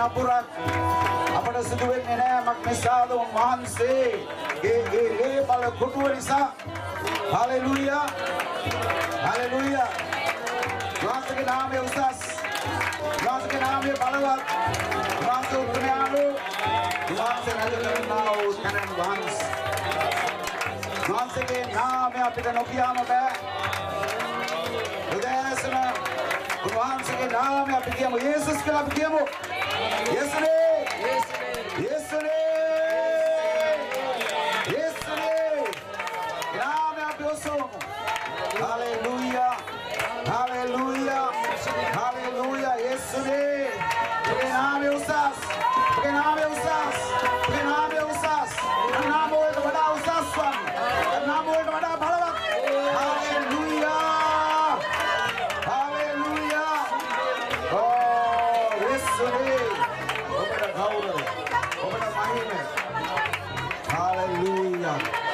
නපුරක් අපට සිදු වෙන්නේ නැහැ. මක් නිසාද උන්වහන්සේ ඒ බල කොටුව නිසා. Hallelujah hallelujah. උන්වහන්සේගේ නාමය උසස්. උන්වහන්සේගේ නාමය බලවත්. උන්වහන්සේ උත්තරයාලු. උන්වහන්සේ රජ කරනා වූ තනන් වහන්සේ. උන්වහන්සේගේ නාමය අපිට නොකියාම බෑ. උදෑසන උන්වහන්සේගේ නාමය අපි කියමු. යේසුස් කියලා අපි කියමු. යේසුනේ යේසුනේ යේසුනේ නාමය අපි ඔසවමු. හalleluya hallelujah hallelujah. යේසුනේ ඔබේ නාමය උසස්. ඔබේ නාමය උසස්. ඔබේ නාමය උසස්. නාම වලට වඩා උසස් වන්නේ. නාම වලට වඩා බලවත්. Hallelujah hallelujah. Oh යේසුනේ ඔබට ගෞරවය ඔබට මහිමය. hallelujah